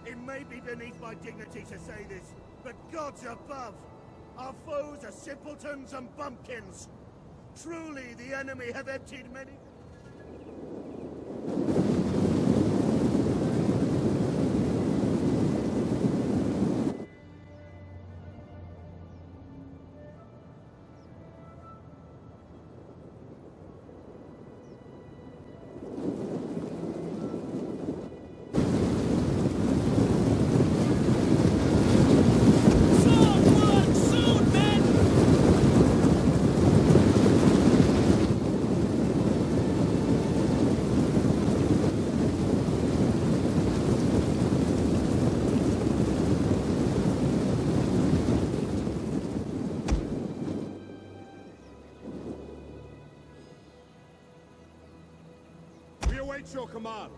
It may be beneath my dignity to say this, but gods above! Our foes are simpletons and bumpkins! Truly, the enemy have emptied many... Await your command.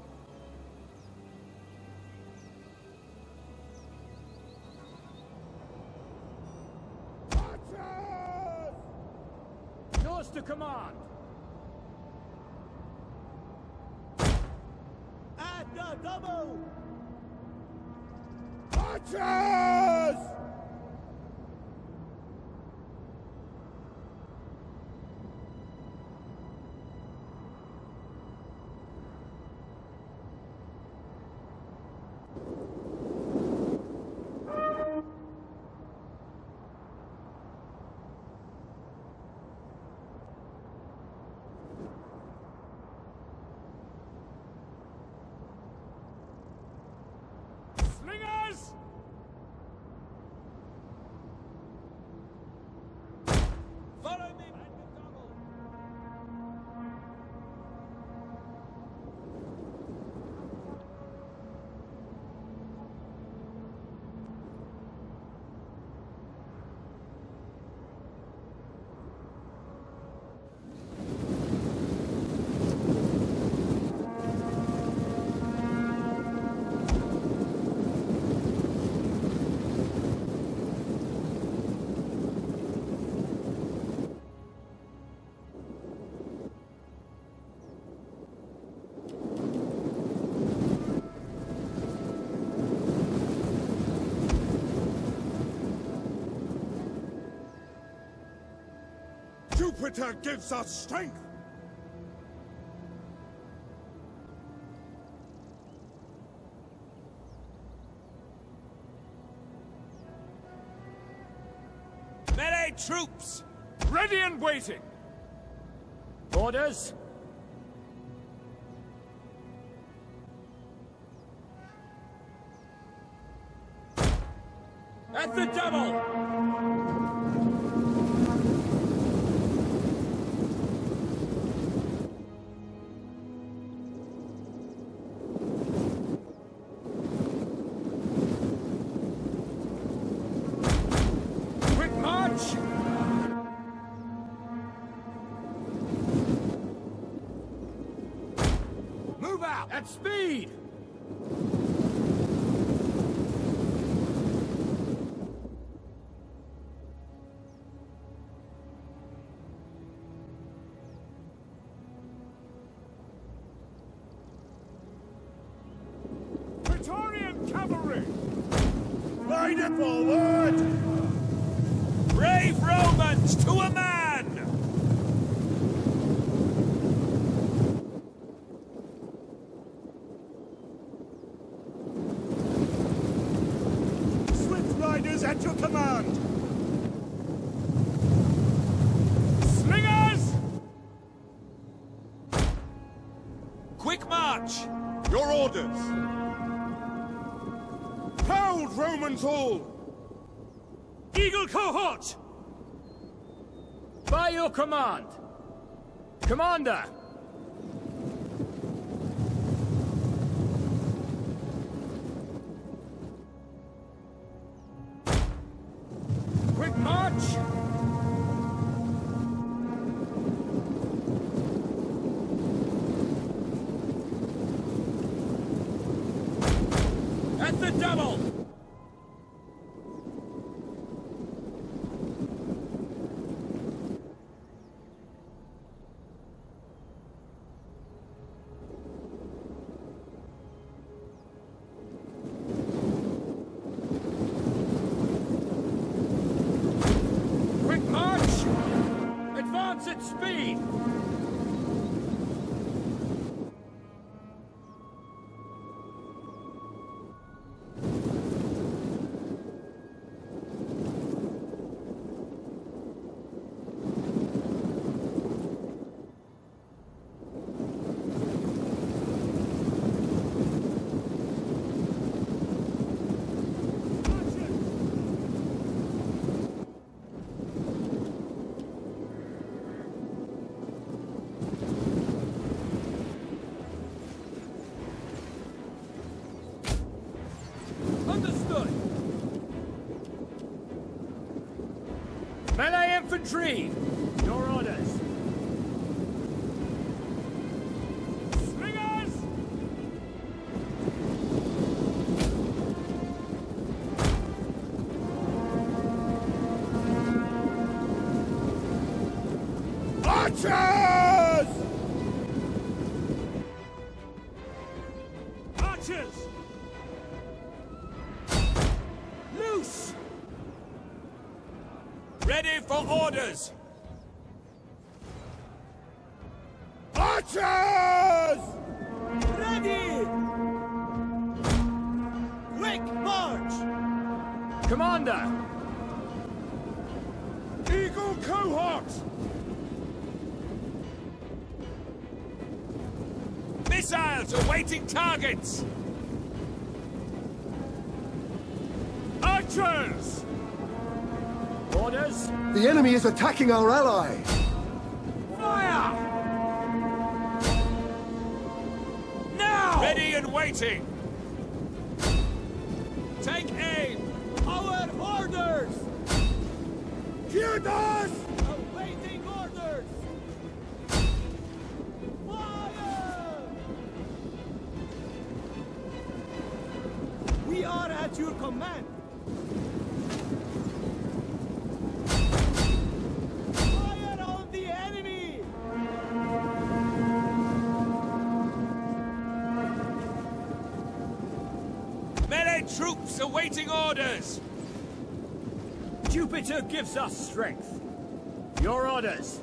Archers! Yours to command. At the double! Archers! Slingers! Follow me! Jupiter gives us strength! Melee troops! Ready and waiting. Orders. At the double! Quick march! Move out! At speed! Praetorian cavalry! Ride it forward! Brave Romans to a man! Swift riders at your command! Slingers! Quick march! Your orders! Proud Romans all! Eagle cohort! By your command! Commander! Quick march! At the double! Understood! Melee infantry! Your orders! Slingers! Archers! Archers! Loose! Ready for orders! Archers! Ready! Quick march! Commander! Eagle cohort! Missiles awaiting targets! Archers! Orders! The enemy is attacking our ally! Fire! Now! Ready and waiting! Take aim! Our orders! Judas! Awaiting orders! Fire! We are at your command! Fire on the enemy! Melee troops awaiting orders! Jupiter gives us strength. Your orders.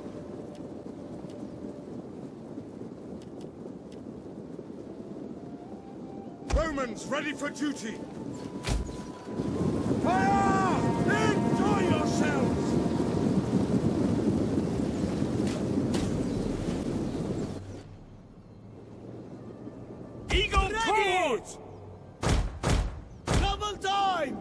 Romans ready for duty! Fire! Enjoy yourselves! Eagle cohort! Double time!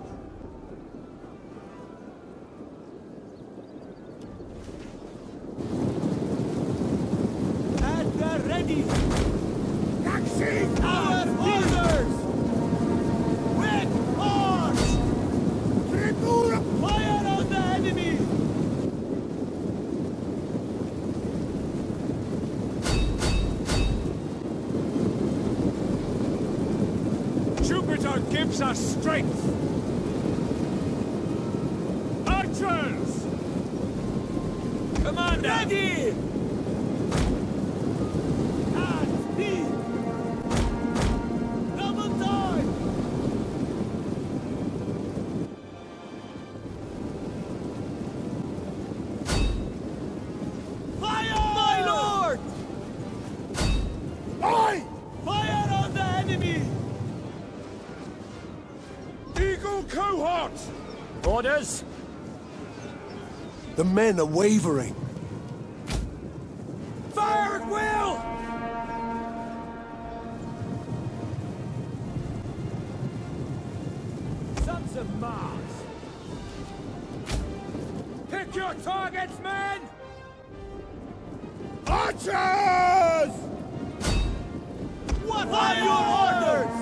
At the ready! Taxi! Our orders! Quick march! Tribura! Fire on the enemy! Jupiter gives us strength! Archers! Commander! Ready! At speed! Double time! Fire! My lord! Aye! Fire on the enemy! Eagle cohort! Orders? The men are wavering. Fire at will! Sons of Mars! Pick your targets, men! Archers! What are your orders?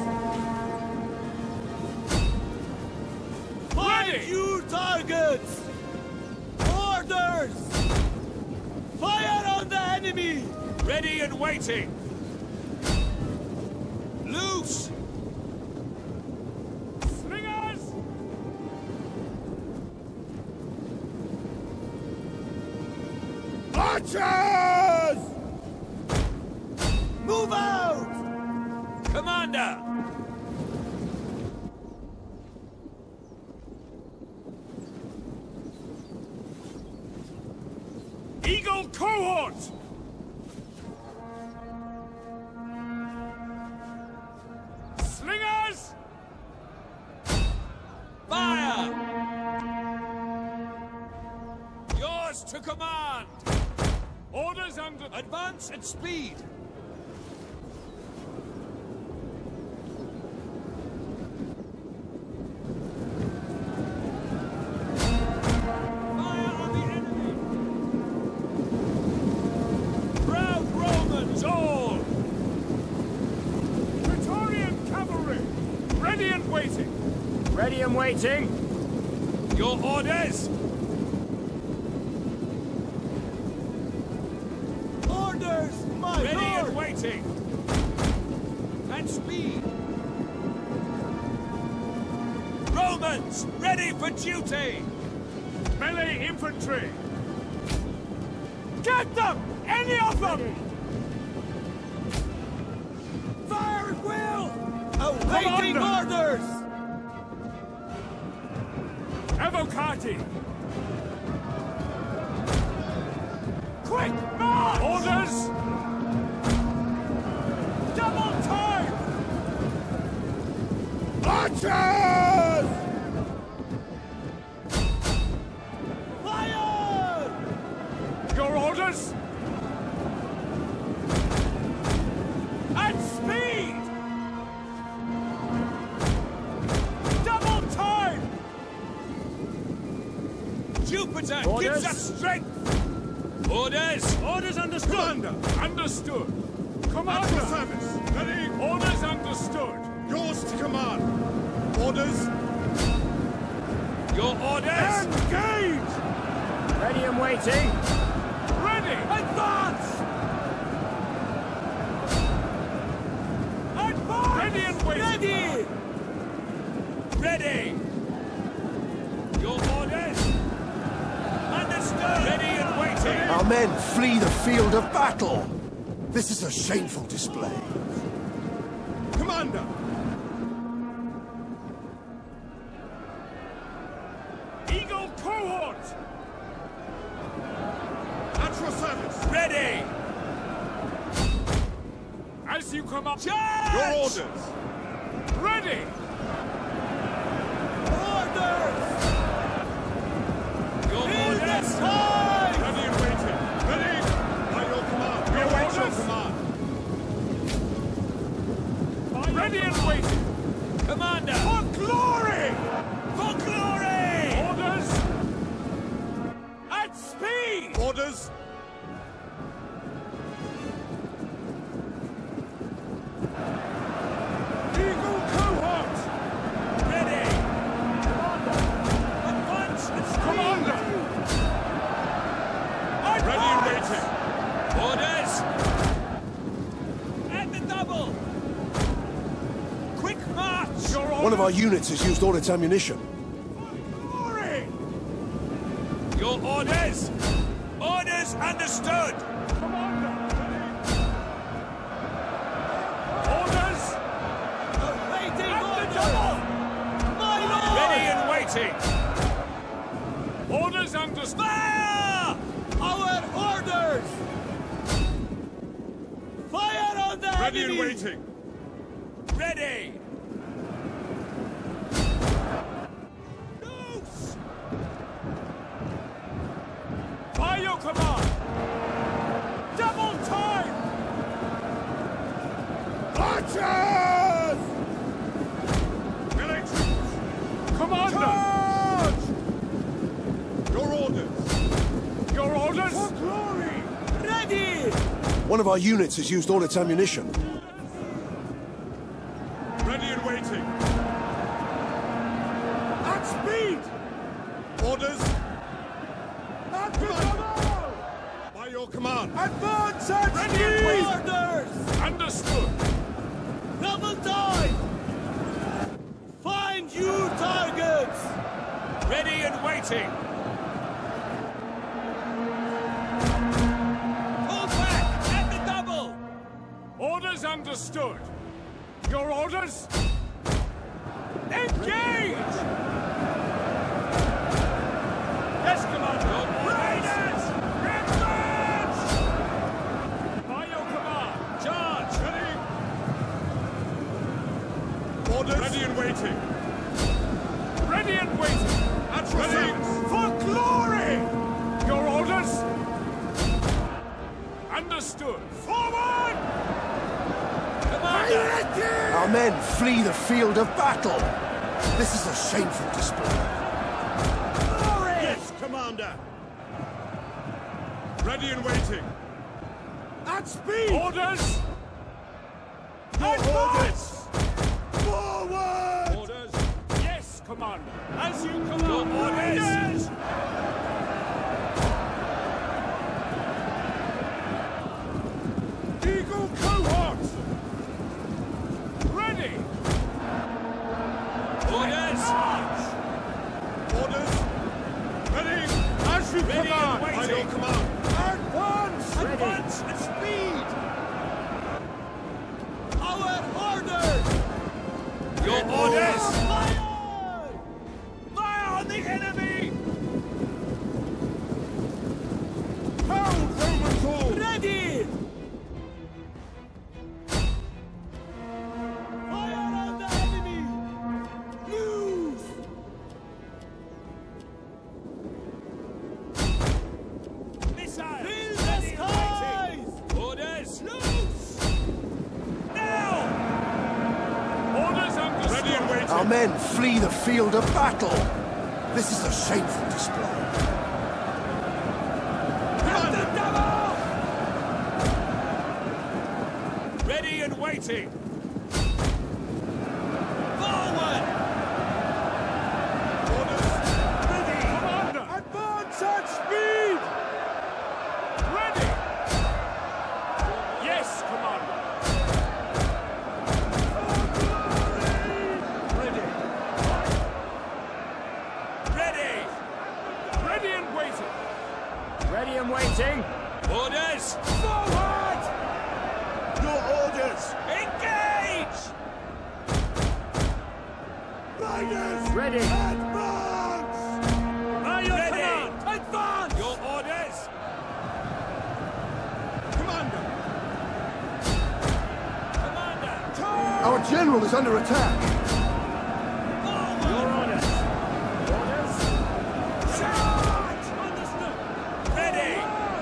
Find your targets! Orders! Fire on the enemy! Ready and waiting! Loose! Slingers! Archers! Move out! Commander! Eagle cohort! Slingers! Fire! Yours to command! Orders under... Advance at speed! Fire on the enemy! Proud Romans all! Praetorian cavalry! Ready and waiting! Ready and waiting. Your orders! Orders, my Ready lord! and waiting! At speed! Romans, ready for duty! Melee infantry! Get them! Any of them! Fire at will! Awaiting orders! Evocati! Quick march! Orders! Double time! Archers! Fire! Your orders? At speed! Double time! Jupiter Orders? gives us strength! Orders! Orders understood. Commander! Understood! Commander! At service. Ready! Orders understood! Yours to command. Orders. Your orders! Engage! Ready and waiting. Ready! Advance! Advance! Ready and waiting! Ready! Ready! Your orders! Understood! Ready and waiting! Our men flee the field of battle. This is a shameful display. Commander! Eagle cohort! At your service. Ready! As you come up... Charge! Your orders. Ready! Orders! Your In orders! this time! Ready and waiting. Ready. By your command. Your Await your orders. command. Ready and waiting! Commander! For glory! For glory! Orders! At speed! Orders. Eagle cohort! Ready! Advance! Commander! Ready and waiting. Orders! At the double! Quick march! Your One of our units has used all its ammunition. glory! Your orders! Orders understood! Commander! Orders! Awaiting At the orders! double! My lord! Ready and waiting! Orders understood! Fire! Our orders! Fire on the Ready enemy! and waiting. Ready! Loose! By your command! Double time! Archers! Military. Commander! Your orders. Your orders? For glory. Ready! One of our units has used all its ammunition. Ready and waiting. At speed. Orders. At command. By your command. Advance at Ready and waiting! Orders! Understood! Double time! Find new targets! Ready and waiting! Pull back! At the double! Orders understood! Your orders? Engage! Yes, Commander! Raiders! Advance! By your command! Charge! Ready! Orders. Ready and waiting. Ready and waiting! At your service. For glory! Your orders? Understood. Forward! Commander! Our men flee the field of battle. This is a shameful display. Glory! Yes, Commander. Ready and waiting. At speed. Orders! Your Advance! Forward. Orders! Yes, Ready! Orders! Orders! Ready! As you Ready command! and By your waiting. command! Advance! Advance and speed! Our orders! Your orders! Fire! Fire on the enemy! Hold Roman call! Ready! Fire on the enemy! Move! Missile! Fill the Ready and skies! waiting. Orders! Loose! Now! Orders understood! Ready and waiting! Our men flee the field of battle. This is a shameful display. The devil! Ready and waiting! Forward! Orders! Ready! Commander! Advance at speed! Ready! Yes, Commander! Ready! Ready! Ready and waiting! Ready and waiting. Orders! Forward! Your orders! Engage! Riders! Ready. Advance! By your Ready. command! Advance! Your orders! Commander! Commander! Our general is under attack. Your orders. Orders. Charge! Understood! Ready!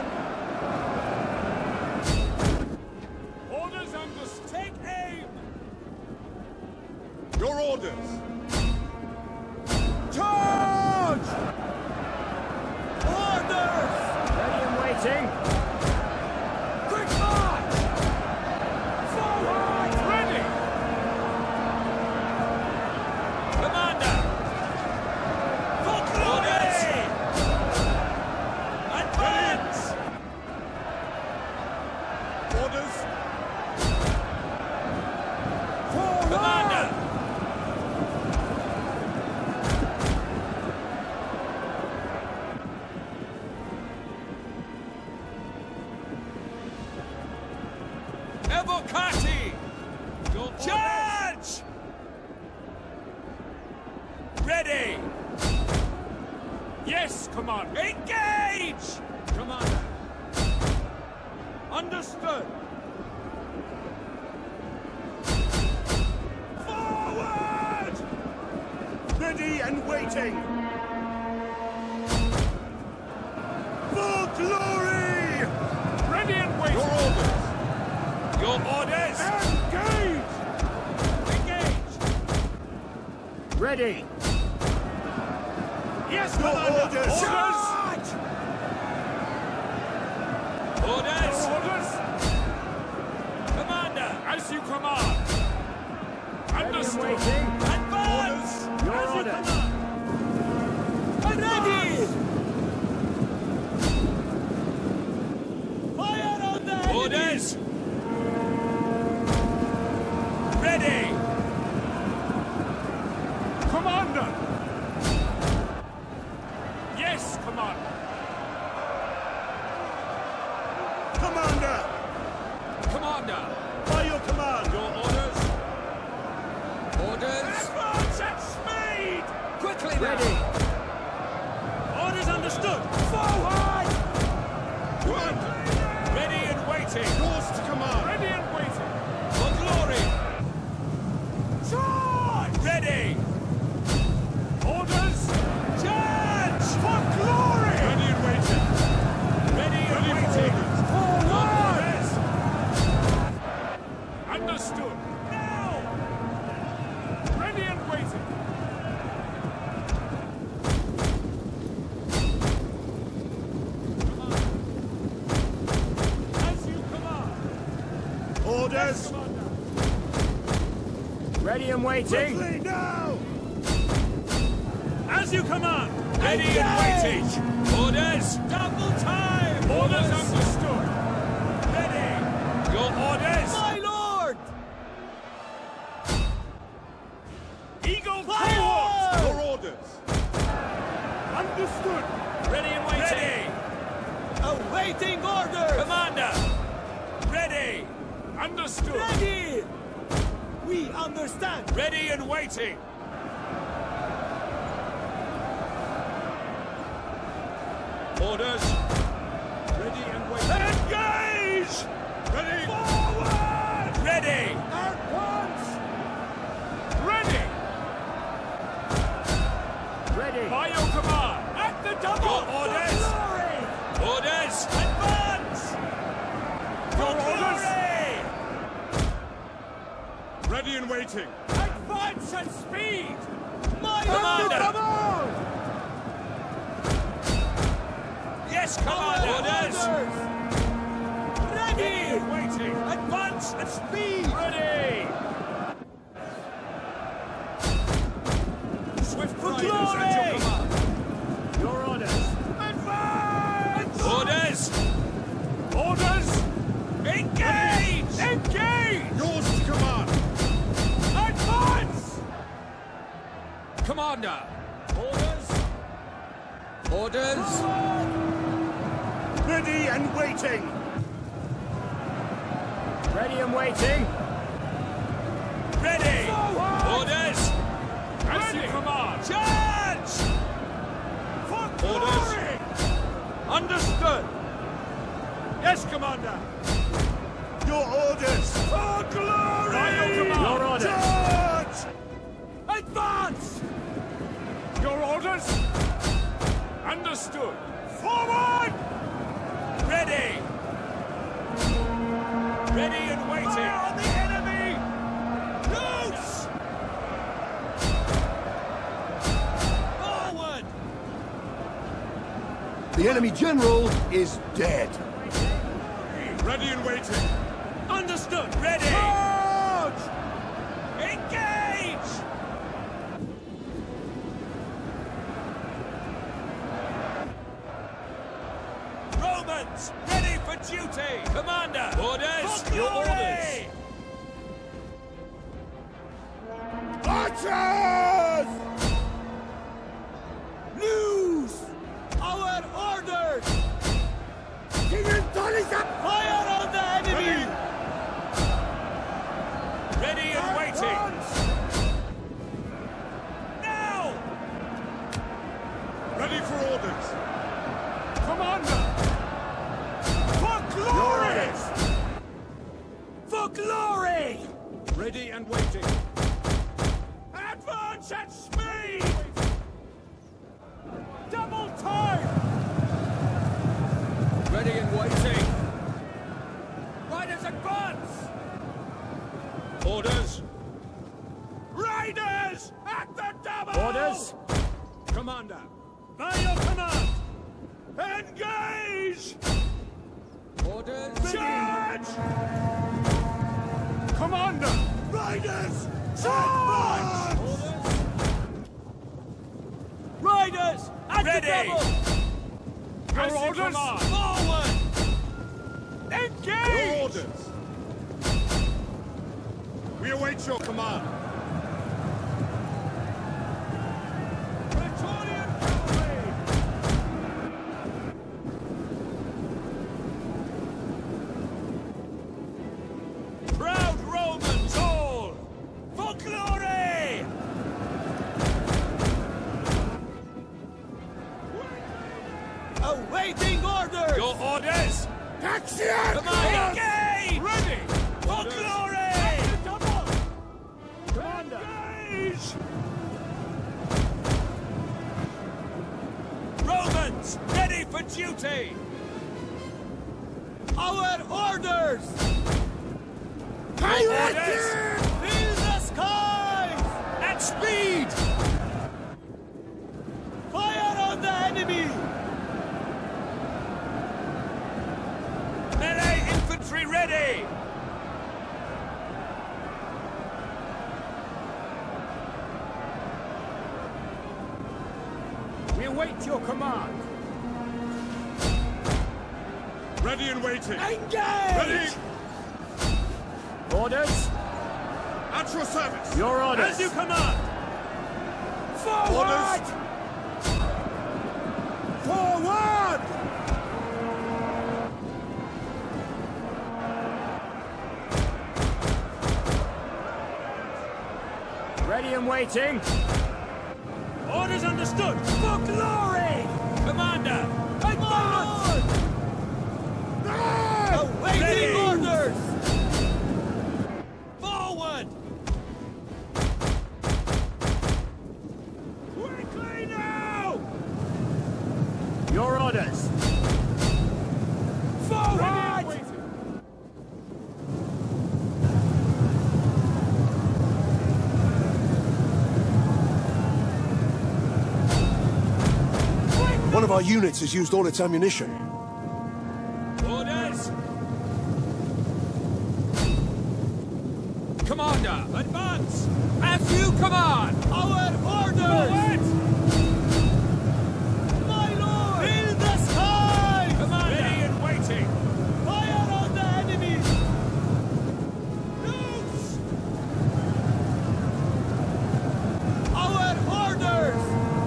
Orders understood! Take aim! Your orders! Charge! Orders! Ready and waiting. Quick march! Forward! Ready! Commander! For glory! Advance! Orders! Forward! Commander! Evocati! Charge! Ready! Yes, Commander! Engage! Commander! Understood! Forward! Ready and waiting! For glory! Ready and waiting! Your orders! Your orders! Engage! Engage! Ready. Yes, Your Commander! orders! Charge! Orders! Orders! Commander, as you command! Ready and Understood! waiting. Advance! Your as you orders. command! Ready! Fire on the enemy! Orders! Ready! Commander! Yes, Commander! Commander! Commander! By your command! Your orders? Orders? Advance at speed! Quickly now! Ready. Orders understood! Forward! Commander! Ready and waiting! Yours to command! Ready and waiting! For glory! Charge! Ready! Orders! Charge! For glory! Ready and waiting! Ready and waiting! Forward! Understood! Now! Ready and waiting! As you command! Orders! Commander! Ready and waiting. Quickly now! As you command! Ready and waiting! Orders! Double time! Orders understood! Ready! Your orders! My lord! Eagle Fire! towards! Your orders. Understood! Ready and waiting! Awaiting orders! Commander! Ready! Understood! Ready! We understand! Ready and waiting! Orders! Ready and waiting! Engage! Ready! Forward! Ready! Advance! Ready! Ready! By your command! At the double! Your orders! Glory! Orders! Advance! Your orders! Ready and waiting! Advance at speed! My Commander! order! Yes, Commander! Orders! Ready Ready! and waiting! Advance at speed! Ready! Swift For riders glory! at your command! Your orders! Advance! Orders! Orders! Engage! Engage! Yours to command. Advance! Commander! Orders! Orders! Ready and waiting. Ready and waiting! Ready! Orders! As you command! Charge! For glory! Understood! Yes, Commander! Your orders. For glory! By your command! Your orders! Charge! Advance! Your orders? Understood! Forward! Ready! Ready and waiting! Fire on the enemy! Loose! Forward! The enemy general is dead. Ready and waiting! Understood! Ready! Charge! Engage! Romans, ready for duty! Commander! Orders! For your orders! Archers! News! Our orders! King Antoni's up! Fire on the enemy! Ready and waiting! Now! Ready for orders. Commander! For Your glory! orders. For glory! Ready and waiting. Advance at speed! Double time! Ready and waiting. Riders advance! Orders! Riders at the double! Orders! Commander! By your command! Engage! Orders! Charge! Commander! Riders! Charge! Riders! At Ready! the double! Your orders! Forward! Engage! Your orders. We await your command. Praetorian cavalry! Proud Romans all! For glory! Awaiting orders! Your orders! Action! Commander! Engage! Ready! For Orders. glory! Commander! Engage! Romans, ready for duty! Our orders! Orders! Fill the skies! At speed! Fire on the enemy! Melee infantry ready! We await your command. Ready and waiting. Engage! Ready. Orders? At your service. Your orders. As you command! Forward! Forward! Ready and waiting. Orders understood! For glory! Commander! Advance! Awaiting Ready! orders! Forward! Quickly now! Your orders. Forward! One of our units has used all its ammunition. Orders! Commander, advance! As you command! Our orders! Forward! My lord! Fill the skies! Commander! Ready and waiting! Fire on the enemy! Loose! Our orders!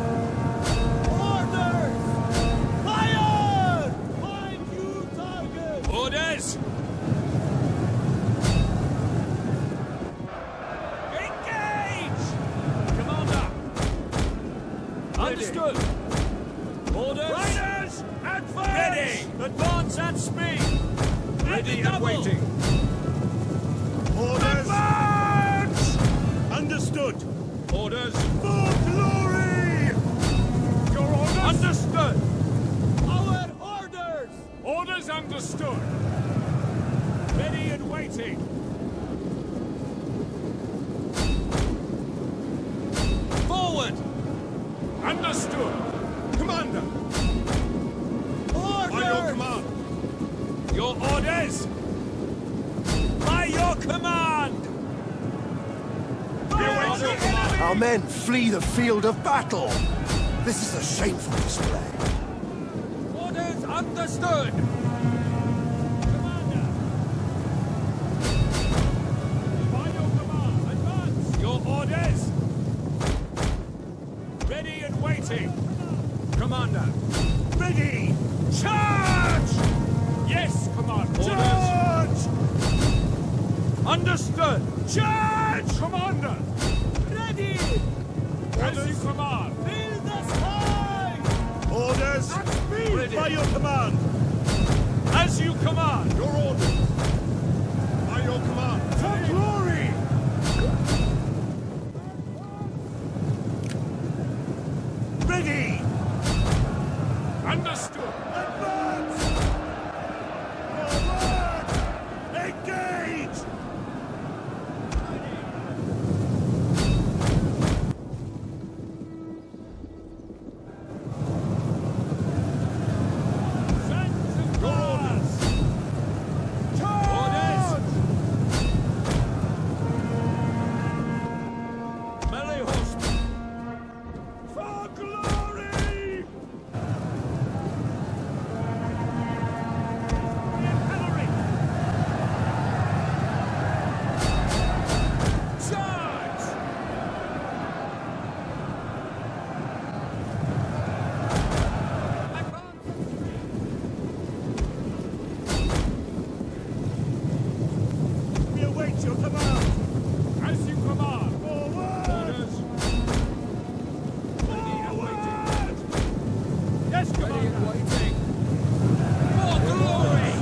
Orders! Fire! Find new target! Orders! Engage! Commander! Understood! Orders! Riders! Advance! Ready! Advance at speed! Ready and waiting! Orders! Advance! Understood! Orders! For glory! Your orders! Understood! Our orders! Orders understood! Ready and waiting! Forward! Understood! Commander! Orders! By your command! Your orders! By your command! Fire await on your the command. enemy! Our men flee the field of battle. This is a shameful display. Orders understood! Commander! By your command, advance! Your orders! Ready and waiting! Commander! Ready! Charge! Yes, Commander! Charge! Understood! Charge! Commander! Ready! As you command! Fill the skies! Orders! Ready. By your command! As you command! Your orders! By your command! For glory! Ready! Understood! Advance! Forward! Engage! Sons of Gods! Orders! Melee horsemen! For glory! Cavalry! Charge! We await your command! As you command! Forward! Orders! Ready and waiting! Yes, Commander! Ready and waiting! For glory!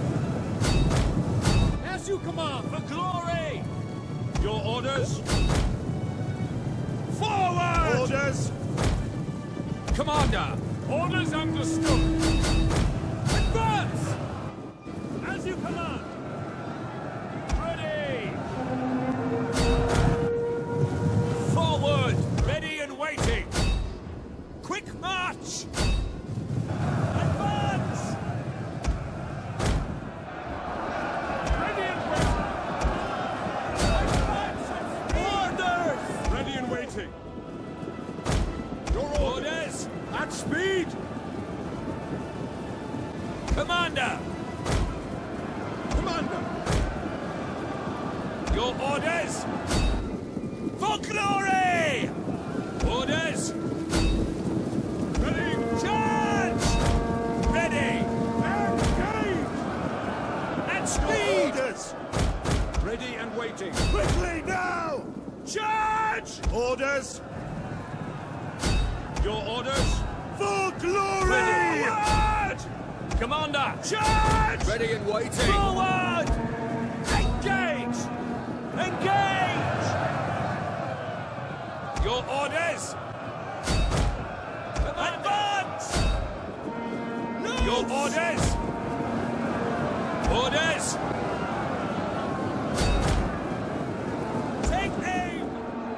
As you command! For glory! Your orders! Forward! Orders! Commander! Orders understood! Advance! As you command! Ready! Forward! Ready and waiting! Quick march! Advance! Ready and waiting! Orders! Ready and waiting! Your orders! At speed! Commander! Charge! Orders! Your orders? For glory! Forward! Commander! Charge! Ready and waiting! Forward! Engage! Engage! Your orders? Advance! Your orders? Orders? Take aim!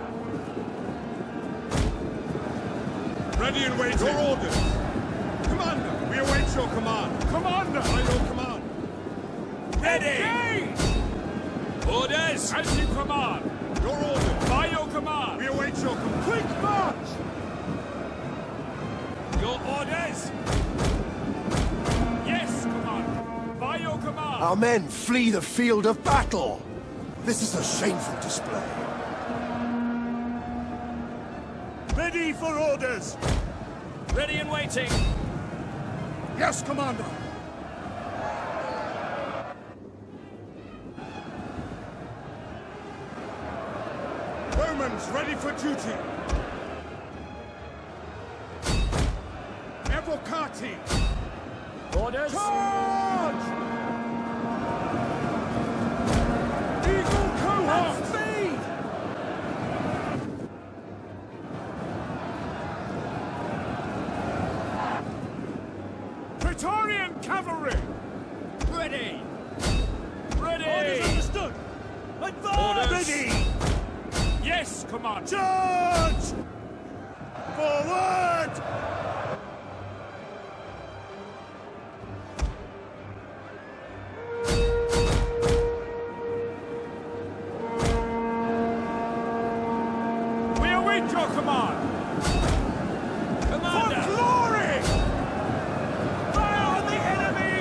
Ready and waiting! Your orders? Commander, we await your command. Commander! By your command. Ready! Engage! Orders? As you command. Your orders? By your command. We await your command. Quick march! Your orders? Yes, Commander. By your command. Our men flee the field of battle. This is a shameful display. Ready for orders! Ready and waiting! Yes, Commander! Romans ready for duty. Evocati. Orders! Charge! Eagle cohort! Speed! Praetorian cavalry! Ready! Ready! Orders understood! Advance! Orders. Ready! Yes, Commander! Charge! Forward! We await your command! Commander! For glory! Fire on the enemy!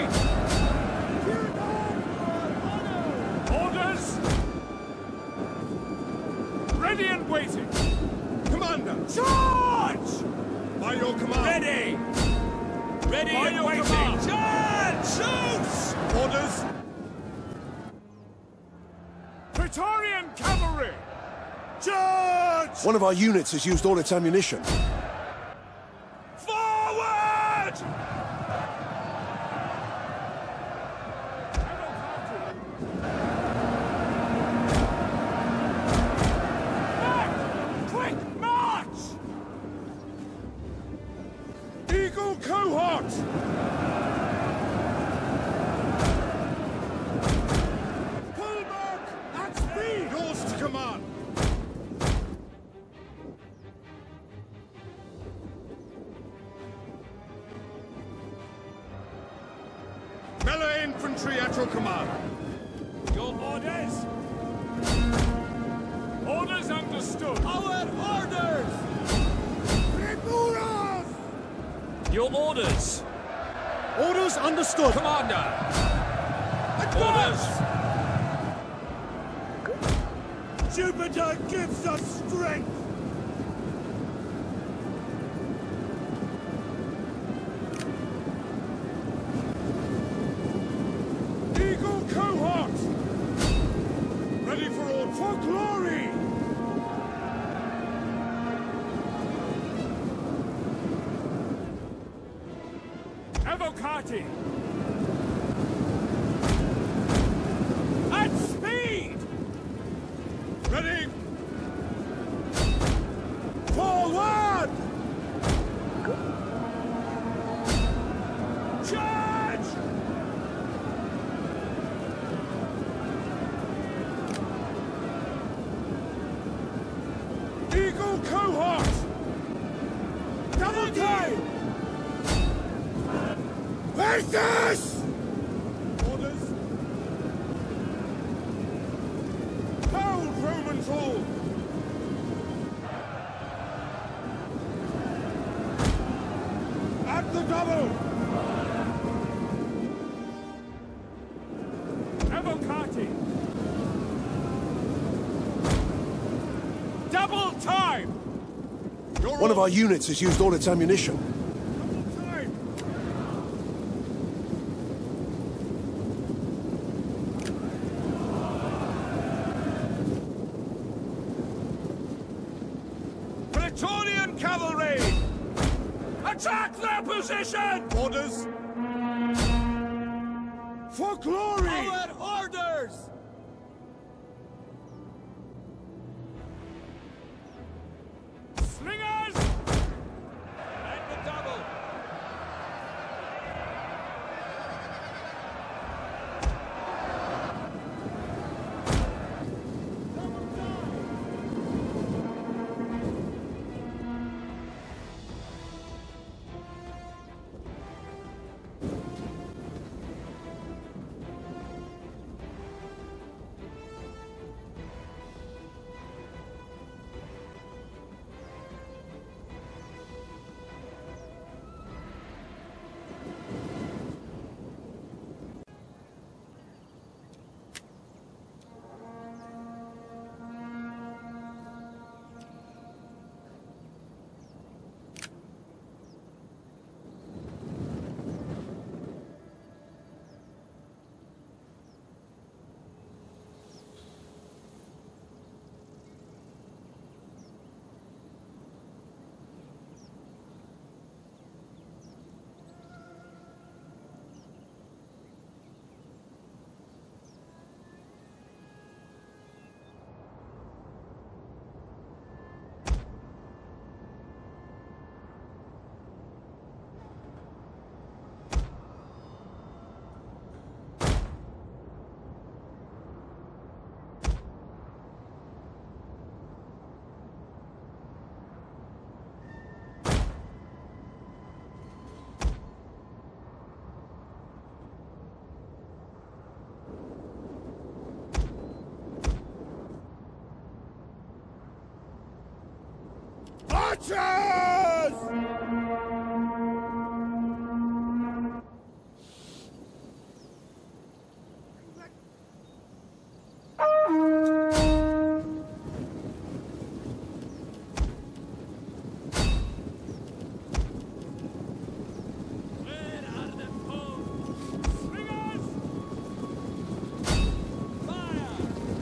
Orders! Ready and waiting! Commander! Charge! By your command! Ready! Ready By and your waiting! command. Charge! Shoot! Orders! Praetorian cavalry! Charge! One of our units has used all its ammunition. Forward! Back! Quick march! Eagle cohort! Pull back at speed! Yours to command! Melee infantry at your command. Your orders? Orders understood. Our orders! Primuras! Your orders! Orders understood! Commander! Orders! Jupiter gives us strength! Eagle cohort! Ready for all for glory! Evocati! At speed! Ready! Forward! Charge! Eagle cohort! Double time! Where's this? Orders? Hold Romans all! At the double! Evocati! Double time! One of our units has used all its ammunition. Double time! Praetorian cavalry! Attack their position! Orders! For glory! Our orders! Slingers! And the double! Archers! Where are the foes? Slingers! Fire!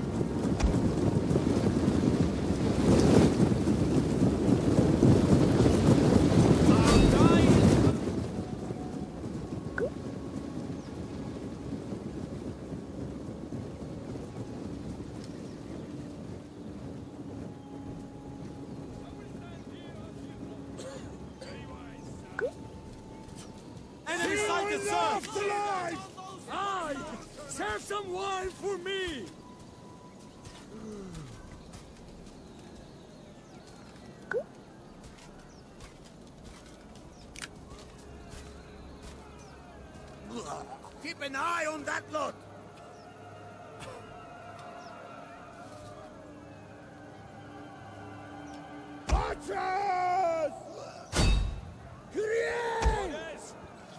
Our die! Enemy sighted, sir! Alive! Aye! Serve some wine for me! Keep an eye on that lot! Archers! Kyrie! Orders!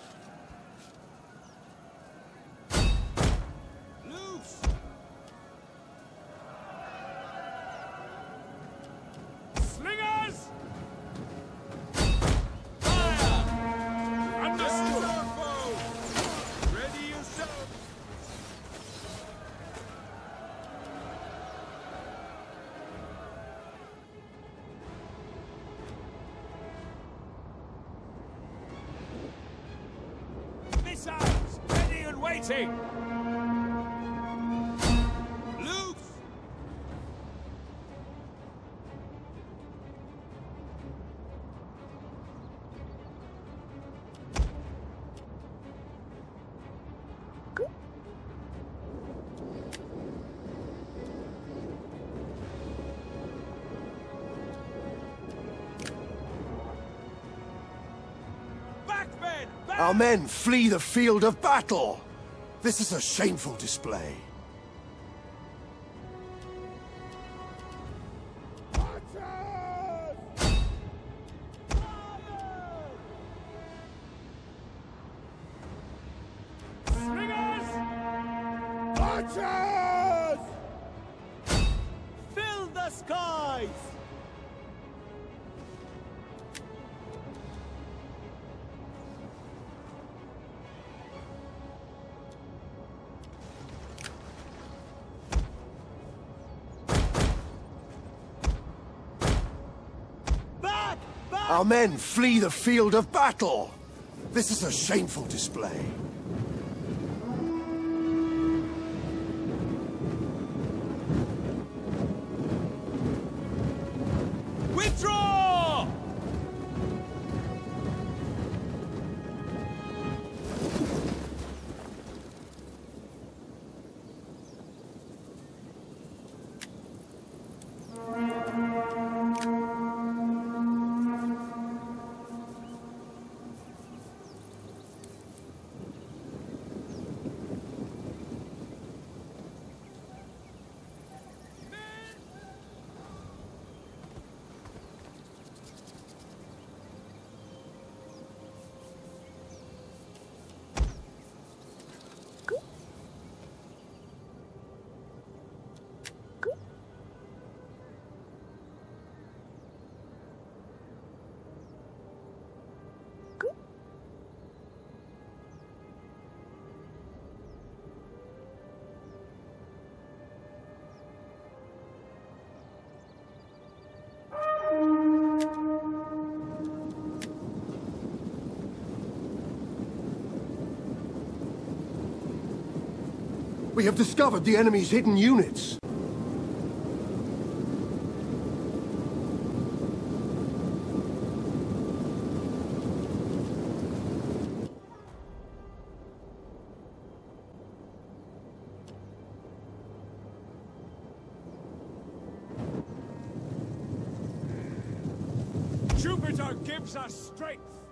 Loose! Slingers! Fire! Understood! Ready yourself! Missiles! Ready and waiting! Loose! Back, men! Back! Our men flee the field of battle! This is a shameful display. Slingers! Archers! Fill the skies! Our men flee the field of battle. This is a shameful display. Withdraw! We have discovered the enemy's hidden units. Jupiter gives us strength.